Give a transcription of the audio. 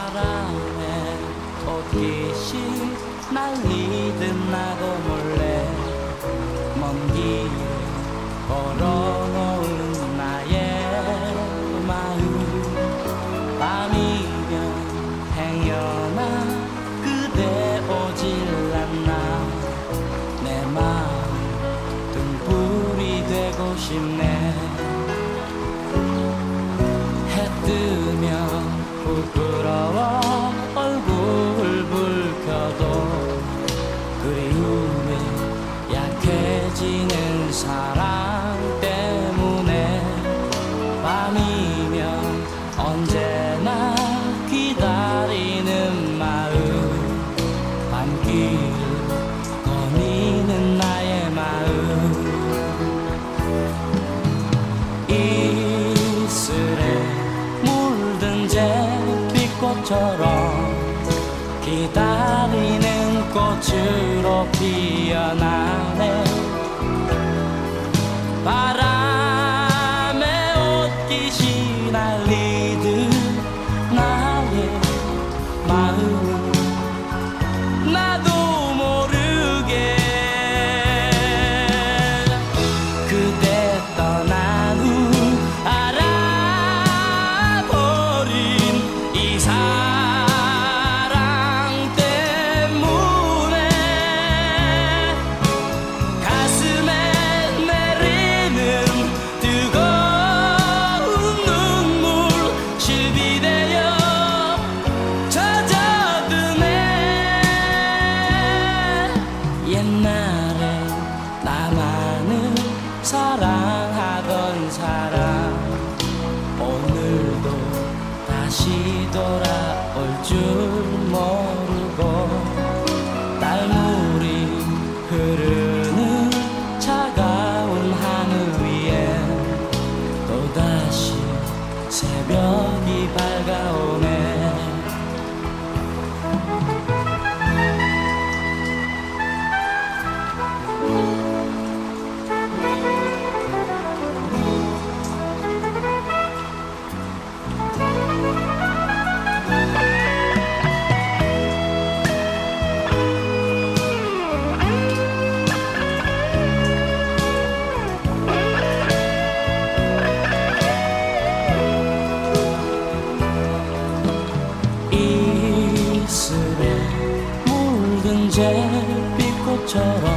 바람에 옷깃이 날리듯 나도 몰래 먼 길 걸어놓은 나의 마음 밤이면 행여나 그대 오질 않나 내 마음 등불이 되고 싶네 해 뜨면 부끄러워 얼굴 붉혀도 그리움에 약해지는 사랑 때문에 밤이면 언제나 기다리는 마음 밤길 거니는 나의 마음 이슬에 물든 잿빛꽃처럼 기다리는 꽃으로 피어나네 바람에 옷깃이 날리듯 나의 마음 나도 모르게 그대 떠난 후 알아버린 이 사랑 때문에 가슴에 내리는 뜨거운 눈물 실비되어 젖어드네 옛날에 나만을 사랑하던 사람 오늘도 다시 돌아올 줄 모르고 딸물이 흐르는 차가운 하늘 위에 또다시 새벽이 밝아오네 이슬에 물든 잿빛꽃처럼